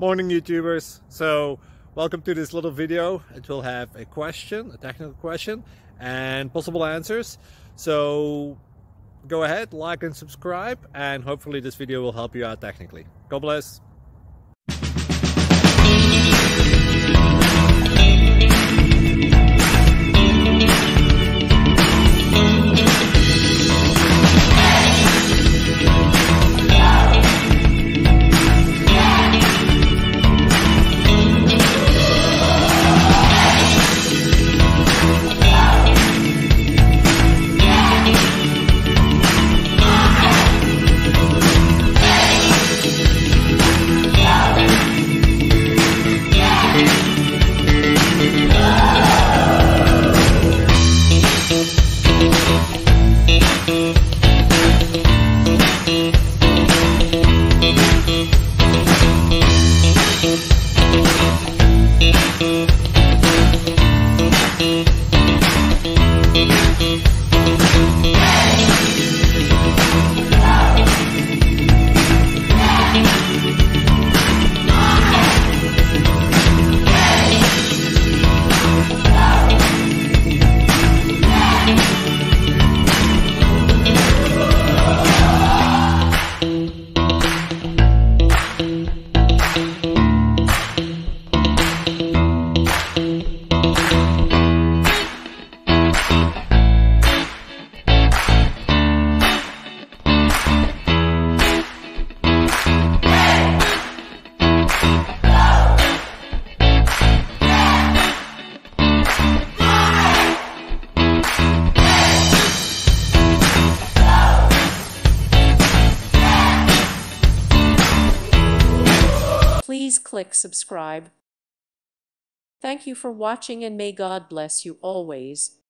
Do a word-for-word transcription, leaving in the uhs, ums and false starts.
Morning YouTubers. So welcome to this little video. It will have a question, a technical question, and possible answers. So go ahead, like and subscribe, and hopefully this video will help you out technically. God bless. Please click subscribe. Thank you for watching and may God bless you always.